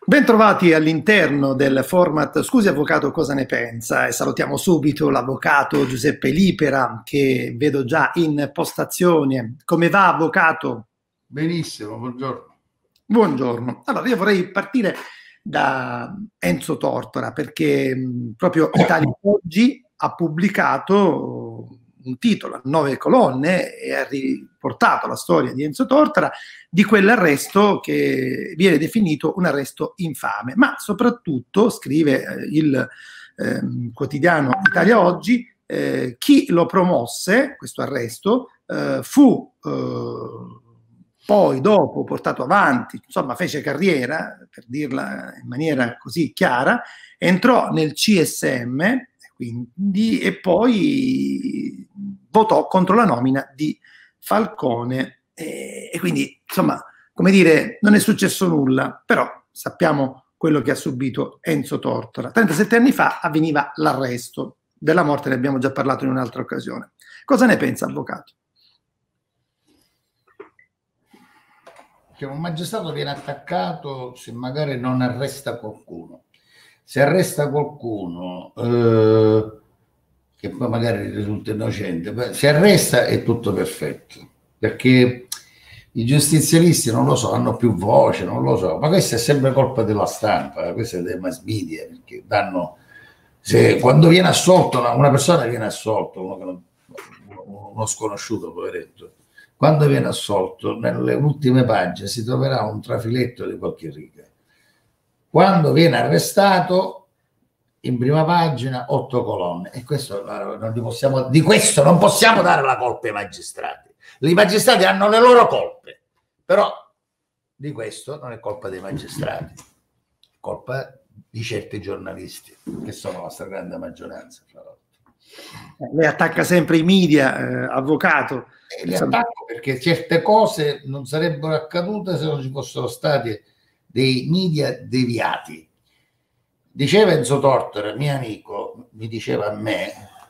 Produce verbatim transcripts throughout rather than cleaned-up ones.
Bentrovati all'interno del format Scusi Avvocato cosa ne pensa, e salutiamo subito l'avvocato Giuseppe Lipera che vedo già in postazione. Come va, avvocato? Benissimo, buongiorno. Buongiorno. Allora io vorrei partire da Enzo Tortora perché mh, proprio Italia Oggi ha pubblicato un titolo a nove colonne e ha riportato la storia di Enzo Tortora, di quell'arresto che viene definito un arresto infame, ma soprattutto, scrive eh, il eh, quotidiano Italia Oggi, eh, chi lo promosse, questo arresto, eh, fu eh, poi dopo portato avanti, insomma fece carriera, per dirla in maniera così chiara, entrò nel C S M quindi, e poi votò contro la nomina di Falcone e, e quindi insomma, come dire, non è successo nulla, però sappiamo quello che ha subito Enzo Tortora. trentasette anni fa avveniva l'arresto, della morte ne abbiamo già parlato in un'altra occasione. Cosa ne pensa, avvocato? Che un magistrato viene attaccato se magari non arresta qualcuno. Se arresta qualcuno eh, che poi magari risulta innocente, se arresta è tutto perfetto, perché i giustizialisti, non lo so, hanno più voce, non lo so, ma questa è sempre colpa della stampa, questa è dei mass media, perché danno, se, quando viene assolto, una, una persona viene assolta, uno, che non, uno sconosciuto, poveretto, quando viene assolto, nelle ultime pagine si troverà un trafiletto di qualche riga. Quando viene arrestato, in prima pagina, otto colonne. E questo non li possiamo, di questo non possiamo dare la colpa ai magistrati. I magistrati hanno le loro colpe, però di questo non è colpa dei magistrati, è colpa di certi giornalisti, che sono la stragrande maggioranza. Lei attacca sempre i media, eh, avvocato. E li attacco perché certe cose non sarebbero accadute se non ci fossero stati dei media deviati. Diceva Enzo Tortora, mio amico, mi diceva a me,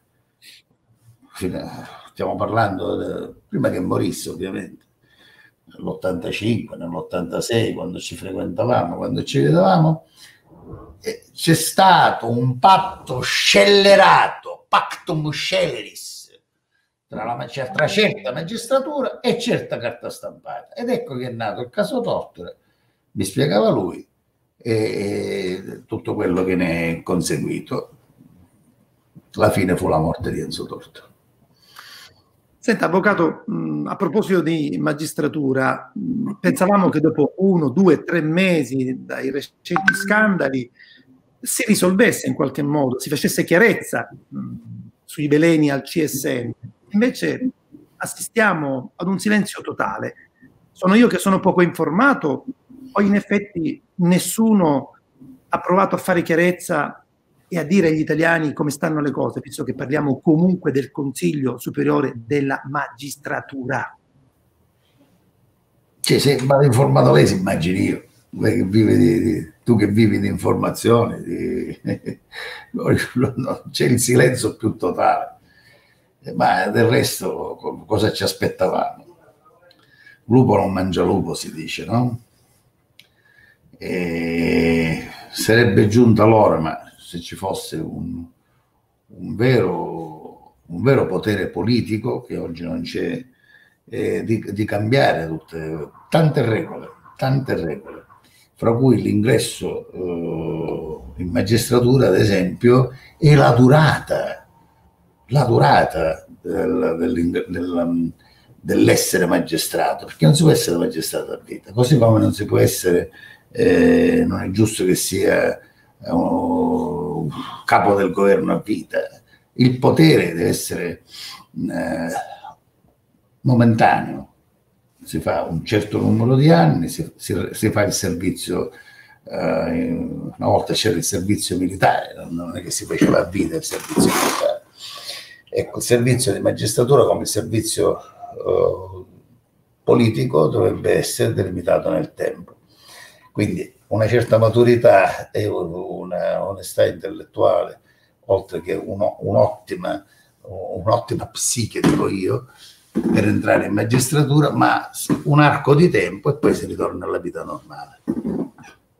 stiamo parlando de, prima che morisse ovviamente, nell'ottantacinque, nell'ottantasei, quando ci frequentavamo, quando ci vedevamo, eh, c'è stato un patto scellerato, pactum scelleris, tra, la, tra certa magistratura e certa carta stampata. Ed ecco che è nato il caso Tortora, mi spiegava lui, e tutto quello che ne è conseguito. La fine fu la morte di Enzo Tortora. Senta, avvocato, mh, a proposito di magistratura, mh, pensavamo che dopo uno, due, tre mesi dai recenti scandali si risolvesse in qualche modo, si facesse chiarezza mh, sui veleni al C S M. Invece assistiamo ad un silenzio totale. Sono io che sono poco informato o in effetti nessuno ha provato a fare chiarezza e a dire agli italiani come stanno le cose, visto che parliamo comunque del Consiglio Superiore della Magistratura? Cioè, se vado informato lei, si immagini io, lei che vive di, di, tu che vivi di informazione, di, c'è il silenzio più totale. Ma del resto cosa ci aspettavamo? Lupo non mangia lupo, si dice, no? E sarebbe giunta l'ora, ma se ci fosse un, un, vero, un vero potere politico, che oggi non c'è, eh, di, di cambiare tutte, tante regole, tante regole, fra cui l'ingresso eh, in magistratura, ad esempio, e la durata, la durata del, del, del, dell'essere magistrato, perché non si può essere magistrato a vita, così come non si può essere, eh, non è giusto che sia un capo del governo a vita. Il potere deve essere eh, momentaneo, si fa un certo numero di anni, si, si, si fa il servizio, eh, una volta c'era il servizio militare, non è che si faceva a vita il servizio militare. Ecco, il servizio di magistratura come il servizio eh, politico dovrebbe essere delimitato nel tempo. Quindi una certa maturità e una onestà intellettuale, oltre che un'ottima un'ottima psiche, dico io, per entrare in magistratura, ma un arco di tempo e poi si ritorna alla vita normale.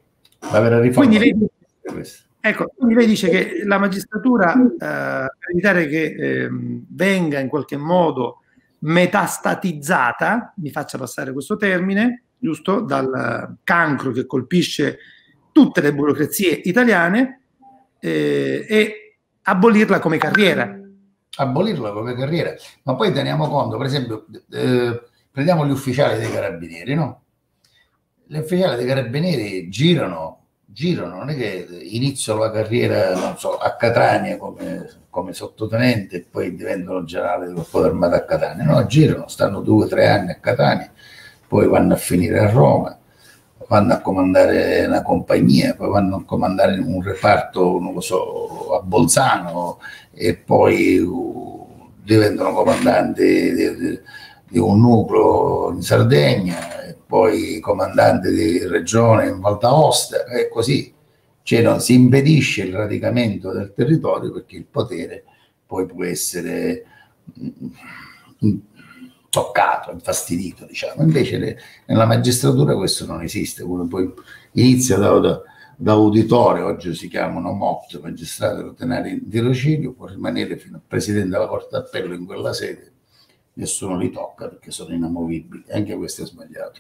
La vera riforma. Quindi lei, ecco, quindi lei dice che la magistratura, eh, per evitare che eh, venga in qualche modo metastatizzata, mi faccia passare questo termine, giusto, dal cancro che colpisce tutte le burocrazie italiane, eh, e abolirla come carriera. Abolirla come carriera. Ma poi teniamo conto, per esempio, eh, prendiamo gli ufficiali dei carabinieri, no? Gli ufficiali dei carabinieri girano, girano, non è che iniziano la carriera, non so, a Catania come, come sottotenente e poi diventano generale del Corpo d'Armata a Catania. No, girano, stanno due o tre anni a Catania, poi vanno a finire a Roma, vanno a comandare una compagnia, poi vanno a comandare un reparto, non lo so, a Bolzano, e poi uh, diventano comandanti di, di, di un nucleo in Sardegna, e poi comandante di regione in Val d'Aosta, e così. Cioè non si impedisce il radicamento del territorio, perché il potere poi può essere mh, toccato, infastidito, diciamo. Invece le, nella magistratura questo non esiste. Uno poi inizia da, da, da uditore, oggi si chiamano M O T, magistrato ordinario in tirocinio, può rimanere fino a presidente della Corte d'Appello in quella sede, nessuno li tocca perché sono inamovibili. Anche questo è sbagliato.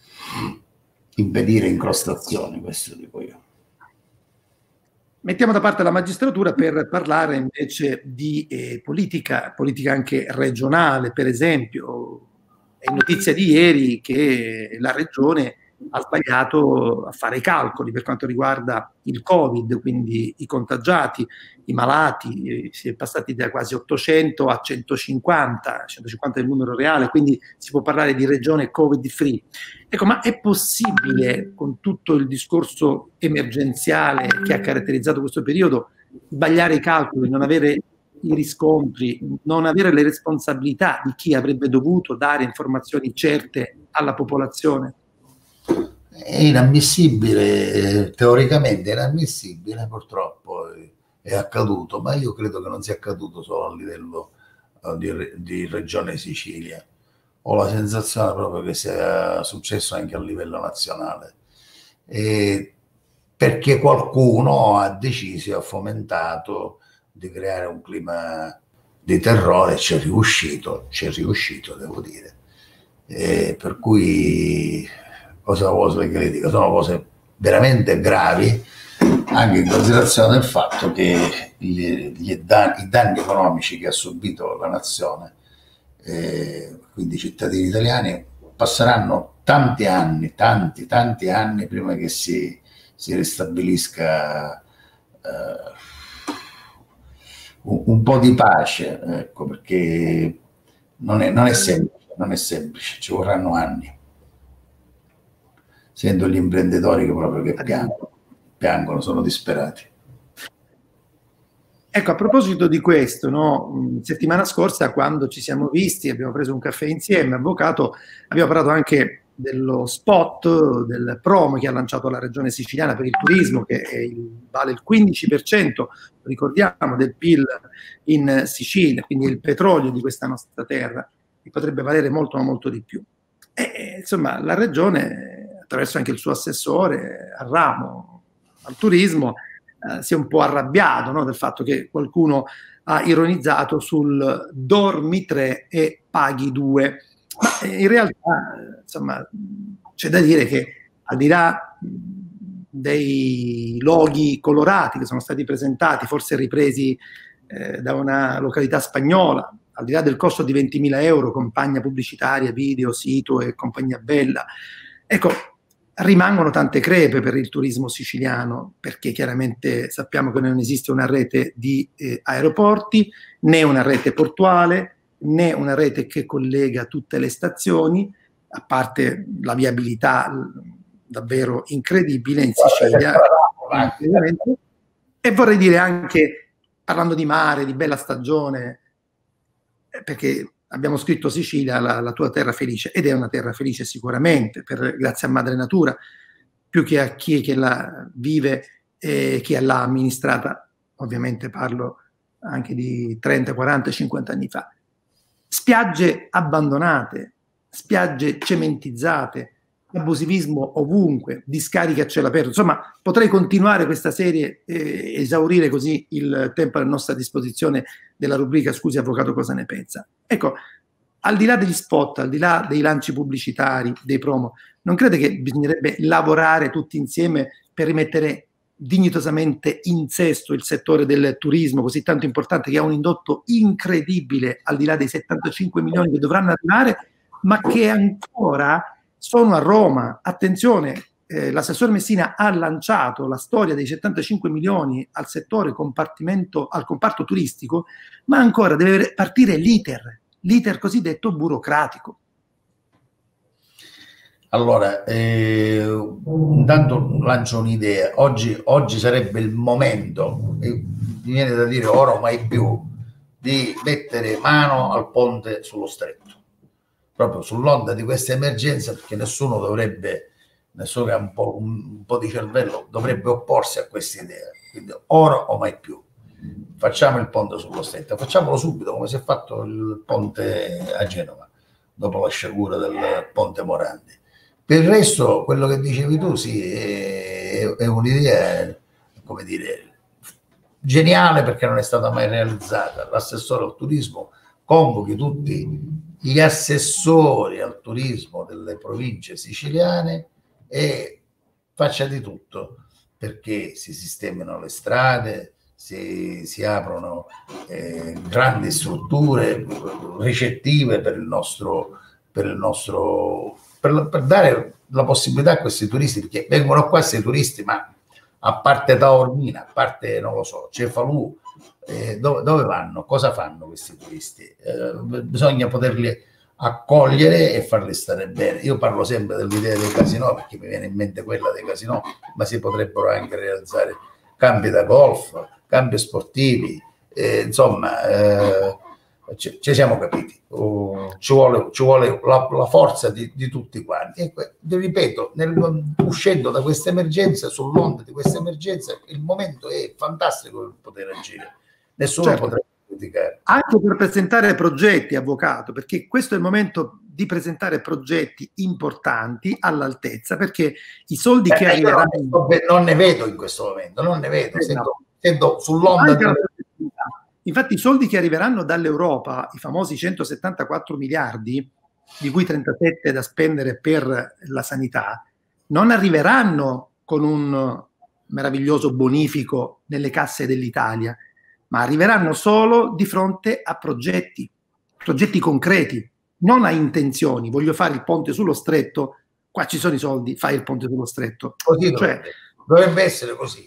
Impedire incrostazioni, questo dico io. Mettiamo da parte la magistratura per parlare invece di eh, politica, politica anche regionale. Per esempio, è notizia di ieri che la regione ha sbagliato a fare i calcoli per quanto riguarda il Covid, quindi i contagiati, i malati, eh, si è passati da quasi ottocento a centocinquanta, centocinquanta è il numero reale, quindi si può parlare di regione Covid free. Ecco, ma è possibile, con tutto il discorso emergenziale che ha caratterizzato questo periodo, sbagliare i calcoli, non avere i riscontri, non avere le responsabilità di chi avrebbe dovuto dare informazioni certe alla popolazione? È inammissibile, teoricamente è inammissibile, purtroppo è accaduto, ma io credo che non sia accaduto solo a livello di, di Regione Sicilia. Ho la sensazione proprio che sia successo anche a livello nazionale, e perché qualcuno ha deciso e ha fomentato di creare un clima di terrore, ci è riuscito, ci è riuscito, devo dire. E per cui cosa vuoi che le dica? Sono cose veramente gravi, anche in considerazione del fatto che gli, gli danni, i danni economici che ha subito la nazione, eh, quindi i cittadini italiani, passeranno tanti anni, tanti, tanti anni prima che si, si ristabilisca eh, un, un po' di pace, ecco, perché non è, non è semplice, non è semplice, ci vorranno anni. Sento gli imprenditori che proprio che piangono, piangono, sono disperati. Ecco, a proposito di questo, no, settimana scorsa quando ci siamo visti, abbiamo preso un caffè insieme, avvocato, abbiamo parlato anche dello spot, del promo che ha lanciato la regione siciliana per il turismo, che è il, vale il quindici per cento, ricordiamo, del P I L in Sicilia, quindi il petrolio di questa nostra terra, che potrebbe valere molto ma molto di più. E, insomma, la regione, attraverso anche il suo assessore al ramo, al turismo, eh, si è un po' arrabbiato, no, del fatto che qualcuno ha ironizzato sul dormi tre e paghi due. Ma in realtà, insomma, c'è da dire che al di là dei loghi colorati che sono stati presentati, forse ripresi eh, da una località spagnola, al di là del costo di ventimila euro, campagna pubblicitaria, video, sito e compagnia bella, ecco, rimangono tante crepe per il turismo siciliano, perché chiaramente sappiamo che non esiste una rete di eh, aeroporti, né una rete portuale, né una rete che collega tutte le stazioni, a parte la viabilità davvero incredibile in Sicilia. E vorrei dire anche, parlando di mare, di bella stagione, perché abbiamo scritto Sicilia, la, la tua terra felice, ed è una terra felice sicuramente, per, grazie a Madre Natura, più che a chi che la vive e chi l'ha amministrata. Ovviamente parlo anche di trenta, quaranta, cinquanta anni fa. Spiagge abbandonate, spiagge cementizzate, abusivismo ovunque, discariche a cielo aperto. Insomma, potrei continuare questa serie e esaurire così il tempo a nostra disposizione della rubrica Scusi Avvocato cosa ne pensa. Ecco, al di là degli spot, al di là dei lanci pubblicitari, dei promo, non crede che bisognerebbe lavorare tutti insieme per rimettere dignitosamente in sesto il settore del turismo, così tanto importante, che ha un indotto incredibile al di là dei settantacinque milioni che dovranno arrivare, ma che ancora sono a Roma. Attenzione, eh, l'assessore Messina ha lanciato la storia dei settantacinque milioni al settore compartimento, al comparto turistico, ma ancora deve partire l'iter, l'iter cosiddetto burocratico. Allora, eh, intanto lancio un'idea. Oggi, oggi sarebbe il momento, e mi viene da dire ora o mai più, di mettere mano al ponte sullo stretto, proprio sull'onda di questa emergenza, perché nessuno dovrebbe, nessuno che ha un po', un, un po' di cervello, dovrebbe opporsi a questa idea. Quindi ora o mai più. Facciamo il ponte sullo stretto, facciamolo subito, come si è fatto il ponte a Genova, dopo la sciagura del ponte Morandi. Per il resto, quello che dicevi tu, sì, è, è un'idea, come dire, geniale, perché non è stata mai realizzata. L'assessore al turismo convochi tutti gli assessori al turismo delle province siciliane e faccia di tutto perché si sistemino le strade, si, si aprono eh, grandi strutture ricettive per il nostro, per il nostro Per, per dare la possibilità a questi turisti, perché vengono qua questi turisti, ma a parte Taormina, a parte, non lo so, Cefalù, eh, dove, dove vanno? Cosa fanno questi turisti? Eh, bisogna poterli accogliere e farli stare bene. Io parlo sempre dell'idea dei casinò, perché mi viene in mente quella dei casinò, ma si potrebbero anche realizzare campi da golf, campi sportivi, eh, insomma... Eh, Ci, ci siamo capiti, uh, ci vuole, ci vuole la, la forza di, di tutti quanti. E, ripeto, nel, uscendo da questa emergenza, sull'onda di questa emergenza, il momento è fantastico per poter agire. Nessuno certo. potrebbe criticare. Anche per presentare progetti, avvocato, perché questo è il momento di presentare progetti importanti all'altezza, perché i soldi eh, che arriveranno... Non, non ne vedo in questo momento, non ne vedo, eh, sento, no. sento sull'onda... Di... Infatti i soldi che arriveranno dall'Europa, i famosi centosettantaquattro miliardi, di cui trentasette da spendere per la sanità, non arriveranno con un meraviglioso bonifico nelle casse dell'Italia, ma arriveranno solo di fronte a progetti, progetti concreti, non a intenzioni. Voglio fare il ponte sullo stretto, qua ci sono i soldi, fai il ponte sullo stretto. Così dovrebbe, cioè, dovrebbe essere così.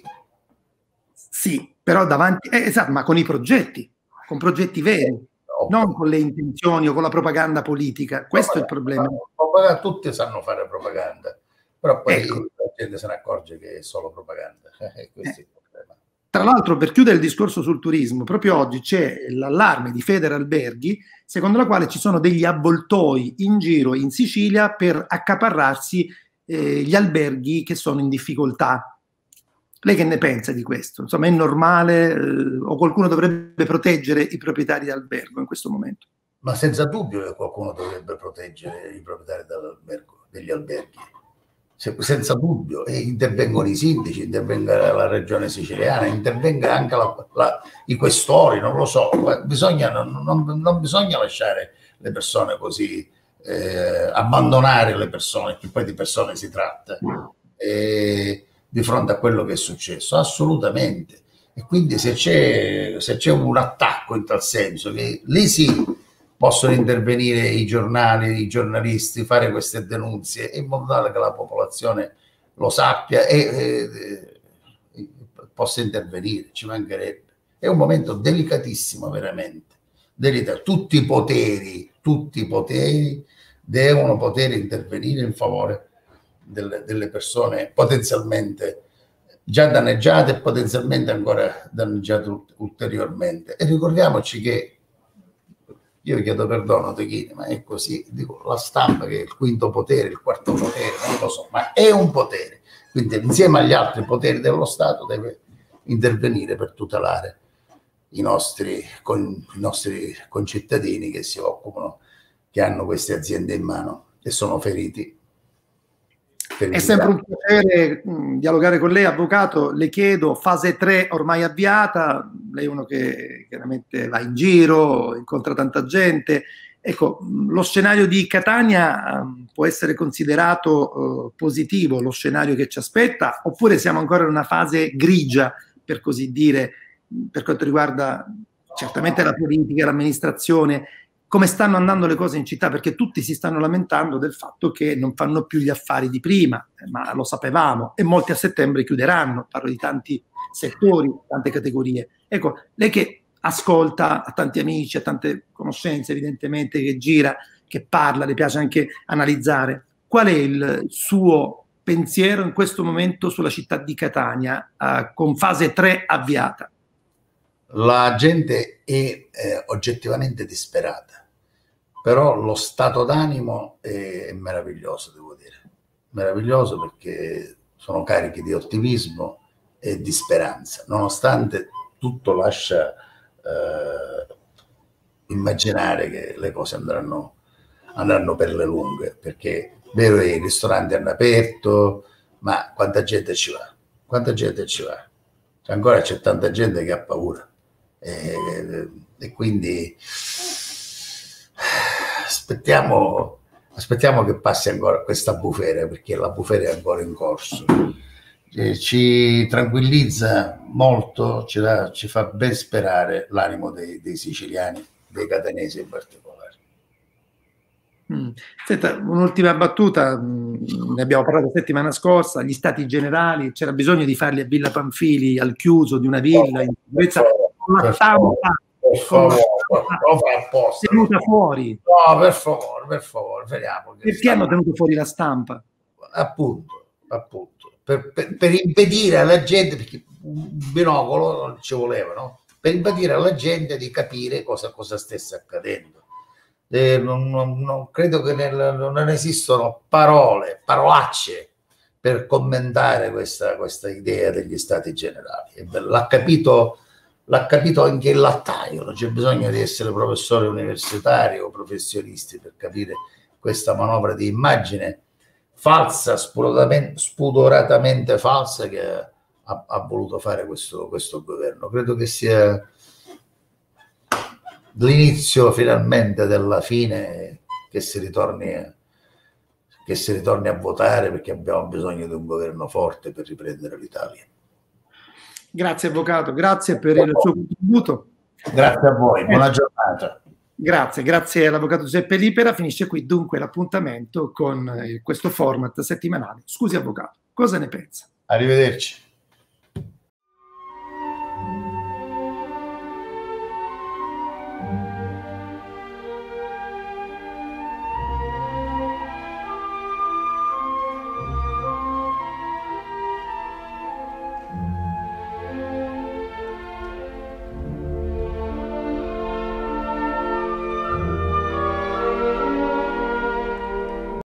Sì, però davanti, eh, esatto, ma con i progetti, con progetti veri, no, non con le intenzioni o con la propaganda politica. Questo è il problema. Propaganda, tutti sanno fare propaganda, però poi ecco. la gente se ne accorge che è solo propaganda. Eh, questo eh. è il problema. Tra l'altro, per chiudere il discorso sul turismo, proprio oggi c'è l'allarme di Federalberghi, secondo la quale ci sono degli avvoltoi in giro in Sicilia per accaparrarsi eh, gli alberghi che sono in difficoltà. Lei che ne pensa di questo? Insomma, è normale eh, o qualcuno dovrebbe proteggere i proprietari d'albergo in questo momento? Ma senza dubbio che qualcuno dovrebbe proteggere i proprietari dell'albergo, degli alberghi. Se, senza dubbio. E intervengono i sindaci, intervenga la regione siciliana, intervenga anche la, la, i questori, non lo so. Bisogna, non, non, non bisogna lasciare le persone così, eh, abbandonare le persone, che poi di persone si tratta. E, di fronte a quello che è successo, assolutamente. E quindi se c'è se c'è un attacco in tal senso, che lì sì possono intervenire i giornali, i giornalisti, fare queste denunzie in modo tale che la popolazione lo sappia e, e, e possa intervenire, ci mancherebbe. È un momento delicatissimo, veramente. Delicato. Tutti i poteri, tutti i poteri devono poter intervenire in favore Delle, delle persone potenzialmente già danneggiate e potenzialmente ancora danneggiate ulteriormente. E ricordiamoci che, io chiedo perdono Techini, ma è così, dico, la stampa che è il quinto potere, il quarto potere, non lo so, ma è un potere, quindi insieme agli altri poteri dello Stato deve intervenire per tutelare i nostri, con, i nostri concittadini che si occupano, che hanno queste aziende in mano e sono feriti. È sempre un piacere mh, dialogare con lei, avvocato. Le chiedo, fase tre ormai avviata, lei è uno che chiaramente va in giro, incontra tanta gente. Ecco, mh, lo scenario di Catania mh, può essere considerato uh, positivo, lo scenario che ci aspetta, oppure siamo ancora in una fase grigia, per così dire, mh, per quanto riguarda certamente la politica, l'amministrazione, come stanno andando le cose in città, perché tutti si stanno lamentando del fatto che non fanno più gli affari di prima, ma lo sapevamo, e molti a settembre chiuderanno, parlo di tanti settori, tante categorie. Ecco, lei che ascolta, ha tanti amici, ha tante conoscenze evidentemente, che gira, che parla, le piace anche analizzare, qual è il suo pensiero in questo momento sulla città di Catania, eh, con fase tre avviata? La gente è eh, oggettivamente disperata. Però lo stato d'animo è, è meraviglioso, devo dire. Meraviglioso perché sono carichi di ottimismo e di speranza, nonostante tutto lascia eh, immaginare che le cose andranno, andranno per le lunghe, perché vero che i ristoranti hanno aperto, ma quanta gente ci va? Quanta gente ci va? Cioè, ancora c'è tanta gente che ha paura. E, e quindi aspettiamo, aspettiamo che passi ancora questa bufera, perché la bufera è ancora in corso. E ci tranquillizza molto, ci, da, ci fa ben sperare l'animo dei, dei siciliani, dei catanesi in particolare. Mm. Senta, un'ultima battuta, mm, ne abbiamo parlato la settimana scorsa, gli stati generali, c'era bisogno di farli a Villa Pamphili, al chiuso di una villa, in sicurezza, con la stampa, per favore, tenuta fuori. No, per favore, per favore, vediamo. Perché sta... hanno tenuto fuori la stampa? Appunto, appunto, per, per, per impedire alla gente, perché un binocolo non ci voleva, no? Per impedire alla gente di capire cosa, cosa stesse accadendo. Eh, non, non, non credo che nel, non esistono parole, parolacce per commentare questa, questa idea degli stati generali. L'ha capito, l'ha capito anche il lattaio, non c'è bisogno di essere professori universitari o professionisti per capire questa manovra di immagine falsa, spudoratamente falsa che ha, ha voluto fare questo, questo governo. Credo che sia l'inizio finalmente della fine, che si ritorni a, che si ritorni a votare, perché abbiamo bisogno di un governo forte per riprendere l'Italia. Grazie avvocato, grazie per il suo contributo. Grazie a voi, buona giornata. Grazie, grazie all'avvocato Giuseppe Libera. Finisce qui dunque l'appuntamento con questo format settimanale. Scusi avvocato, cosa ne pensa? Arrivederci.